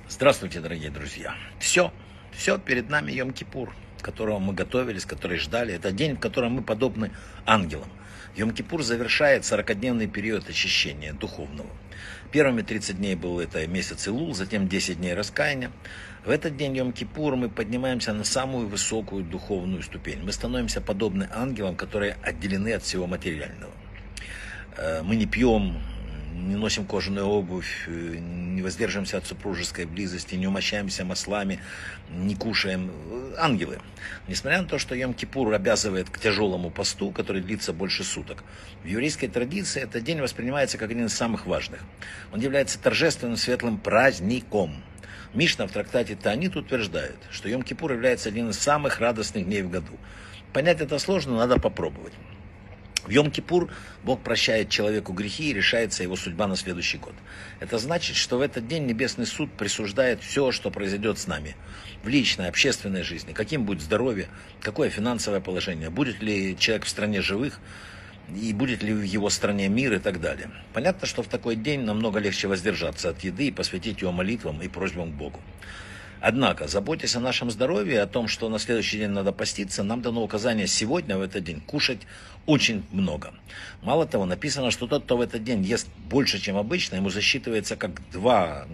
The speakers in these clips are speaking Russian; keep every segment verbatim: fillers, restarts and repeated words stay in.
Здравствуйте, дорогие друзья. Все, все перед нами Йом-Кипур, к которому мы готовились, который ждали. Это день, в котором мы подобны ангелам. Йом-Кипур завершает сорокадневный период очищения духовного. Первыми тридцать дней был это месяц Илул, затем десять дней раскаяния. В этот день Йом-Кипур мы поднимаемся на самую высокую духовную ступень. Мы становимся подобны ангелам, которые отделены от всего материального. Мы не пьем, не носим кожаную обувь, не воздерживаемся от супружеской близости, не умощаемся маслами, не кушаем. Ангелы. Несмотря на то, что Йом-Кипур обязывает к тяжелому посту, который длится больше суток, в еврейской традиции этот день воспринимается как один из самых важных. Он является торжественным светлым праздником. Мишна в трактате Таанит утверждает, что Йом-Кипур является одним из самых радостных дней в году. Понять это сложно, но надо попробовать. В Йом-Кипур Бог прощает человеку грехи и решается его судьба на следующий год. Это значит, что в этот день Небесный суд присуждает все, что произойдет с нами в личной, общественной жизни. Каким будет здоровье, какое финансовое положение, будет ли человек в стране живых, и будет ли в его стране мир и так далее. Понятно, что в такой день намного легче воздержаться от еды и посвятить его молитвам и просьбам к Богу. Однако, заботясь о нашем здоровье, о том, что на следующий день надо поститься, нам дано указание сегодня, в этот день, кушать очень много. Мало того, написано, что тот, кто в этот день ест больше, чем обычно, ему засчитывается как два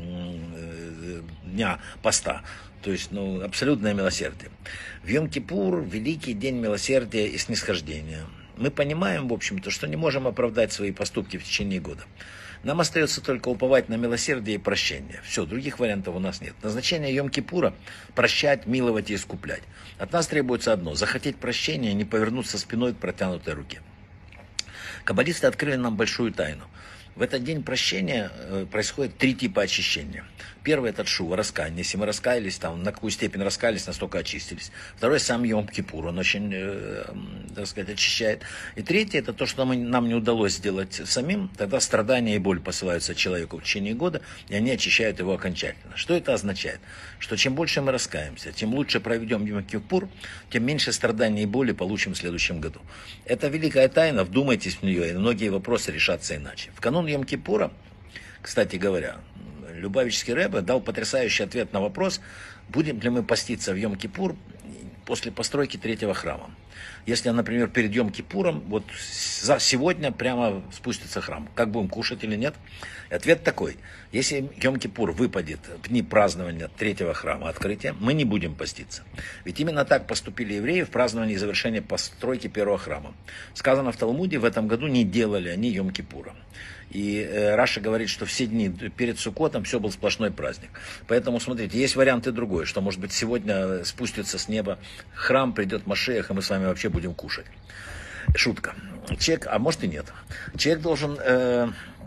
дня поста. То есть, ну, абсолютное милосердие. В Йом-Кипур великий день милосердия и снисхождения. Мы понимаем, в общем-то, что не можем оправдать свои поступки в течение года. Нам остается только уповать на милосердие и прощение. Все, других вариантов у нас нет. Назначение Йом-Кипура – прощать, миловать и искуплять. От нас требуется одно – захотеть прощения и не повернуться спиной к протянутой руке. Каббалисты открыли нам большую тайну. В этот день прощения происходит три типа очищения. Первый – это шува, раскаяние. Если мы раскаялись, там, на какую степень раскаялись, настолько очистились. Второй – сам Йом-Кипур, он очень, э, так сказать, очищает. И третий – это то, что мы, нам не удалось сделать самим. Тогда страдания и боль посылаются человеку в течение года, и они очищают его окончательно. Что это означает? Что чем больше мы раскаемся, тем лучше проведем Йом-Кипур, тем меньше страданий и боли получим в следующем году. Это великая тайна, вдумайтесь в нее, и многие вопросы решатся иначе. В канун Йом-Кипура, кстати говоря, Любавический Ребе дал потрясающий ответ на вопрос, будем ли мы поститься в Йом-Кипур после постройки третьего храма. Если, например, перед Йом-Кипуром, вот за сегодня прямо спустится храм, как будем кушать или нет? И ответ такой, если Йом-Кипур выпадет в дни празднования третьего храма открытия, мы не будем поститься. Ведь именно так поступили евреи в праздновании завершения постройки первого храма. Сказано в Талмуде, в этом году не делали они Йом-Кипура. И э, Раша говорит, что все дни перед Суккотом все был сплошной праздник. Поэтому, смотрите, есть варианты другой, что, может быть, сегодня спустится с неба храм, придет Машиах, и мы с вами вообще будем кушать. Шутка. Человек, а может и нет. Человек должен э,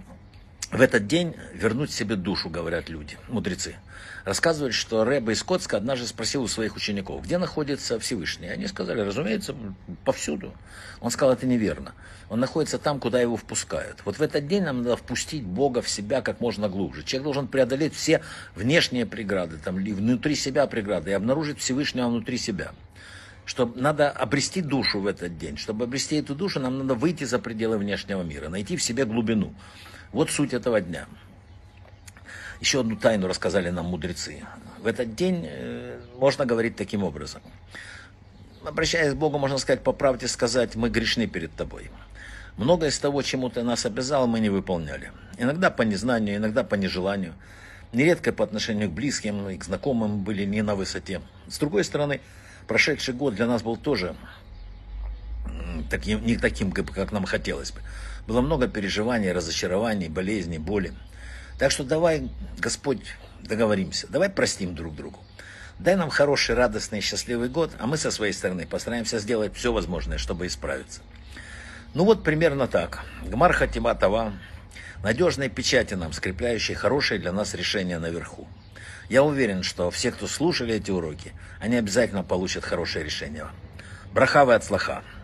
в этот день вернуть себе душу, говорят люди, мудрецы. Рассказывают, что Ребе из Коцка однажды спросил у своих учеников, где находится Всевышний. Они сказали, разумеется, повсюду. Он сказал, это неверно. Он находится там, куда его впускают. Вот в этот день нам надо впустить Бога в себя как можно глубже. Человек должен преодолеть все внешние преграды, там, внутри себя преграды, и обнаружить Всевышнего внутри себя. Чтобы надо обрести душу в этот день. Чтобы обрести эту душу, нам надо выйти за пределы внешнего мира, найти в себе глубину. Вот суть этого дня. Еще одну тайну рассказали нам мудрецы. В этот день э, можно говорить таким образом. Обращаясь к Богу, можно сказать, по правде сказать, мы грешны перед тобой. Многое из того, чему ты нас обязал, мы не выполняли. Иногда по незнанию, иногда по нежеланию. Нередко по отношению к близким и к знакомым были не на высоте. С другой стороны, прошедший год для нас был тоже таким, не таким, как нам хотелось бы. Было много переживаний, разочарований, болезней, боли. Так что давай, Господь, договоримся, давай простим друг другу. Дай нам хороший, радостный, счастливый год, а мы со своей стороны постараемся сделать все возможное, чтобы исправиться. Ну вот примерно так. Гмар Хатима Това, надежные печати нам, скрепляющие хорошие для нас решения наверху. Я уверен, что все, кто слушали эти уроки, они обязательно получат хорошее решение. Браха ве ацлаха.